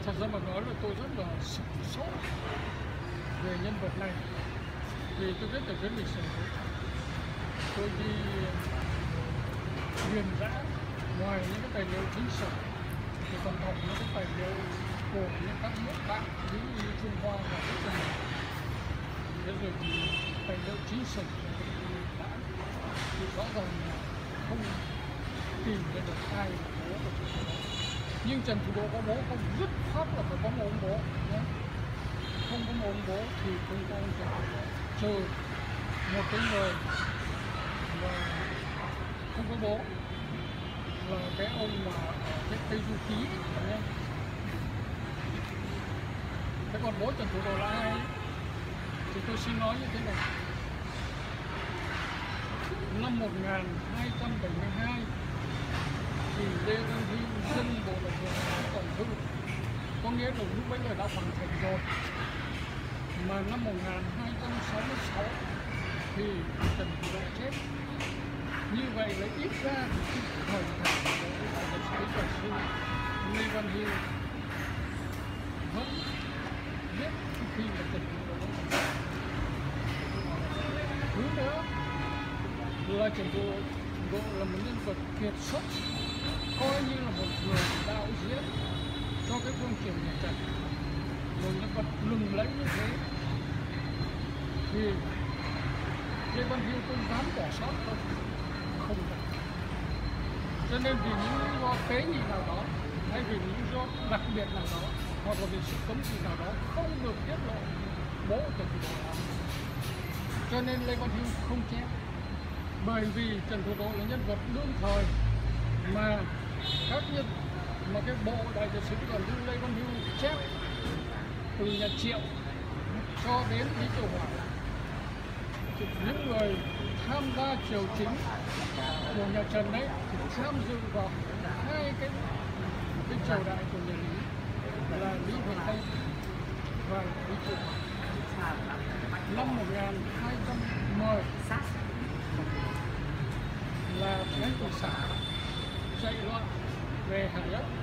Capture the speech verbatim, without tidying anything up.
Thật ra mà nói là tôi rất là sửng sốt về nhân vật này, vì tôi biết được cái lịch sử. Tôi đi điền rã ngoài những cái tài liệu chính sử thì còn đọc những cái tài liệu của những các nước bạn ví dụ như Trung Hoa và Việt Nam. Thế rồi thì tài liệu chính sử đã thì rõ ràng là không tìm ra được ai là bố của Trần Thủ Độ. Nhưng Trần Thủ Độ có bố không, dứt khoát là phải có một ông bố nhé. Không có một ông bố thì không có ông Trần Thủ Độ, trừ một cái người mà không có bố là cái ông mà ở cái Tây Du Ký nhé. Thế còn bố Trần Thủ Độ là ai thì tôi xin nói như thế này. Năm một nghìn hai trăm bảy mươi hai thì Lê Văn Hưu dâng bộ đội vụ tổng thư, có nghĩa là lúc bấy giờ đã hoàn thành rồi. Mà năm một nghìn hai trăm sáu mươi sáu thì Trần Thủ Độ chết. Như vậy là ít ra thì thời thảo của đại lịch sử luật sư Lê Văn Hưu vẫn biết khi mà Trần Thủ Độ thứ nữa là Trần Thủ Độ là một nhân vật kiệt xuất, coi như là một người đạo diễn cho cái vương triều nhà Trần, một nhân vật lừng lẫy như thế thì Lê Văn Hưu không dám bỏ sót không, không được. Cho nên vì những lý do tế nhị nào đó hay vì những lý do đặc biệt nào đó hoặc là vì sự cấm kỵ nào đó không được tiết lộ bố Trần Thủ Độ đó. Cho nên Lê Văn Hưu không chép, bởi vì Trần Thủ Độ là nhân vật đương thời mà các nhân mà cái bộ đại lịch sử còn như Lê Văn Hưu chép từ nhà Triệu cho đến Lý Tự Hỏa, những người tham gia triều chính của nhà Trần đấy thì tham dự vào hai cái cái triều đại của nhà Lý là Lý Hoàng Tông và Lý Tự Hỏa. Năm một nghìn hai trăm mười là Thái Tử Xả chạy loạn về Hà Nhất.